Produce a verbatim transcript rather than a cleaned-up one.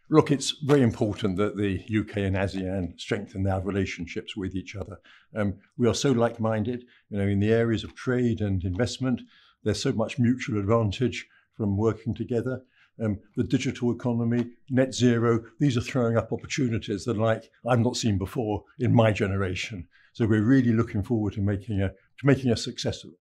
Look, it's very important that the U K and ASEAN strengthen their relationships with each other. Um, we are so like-minded, you know, in the areas of trade and investment. There's so much mutual advantage from working together. Um, the digital economy, net zero, these are throwing up opportunities that like I've not seen before in my generation. So we're really looking forward to making a to making a success of it.